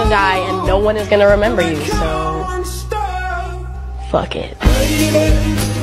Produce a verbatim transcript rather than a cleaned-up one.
die and no one is gonna remember you, so fuck it.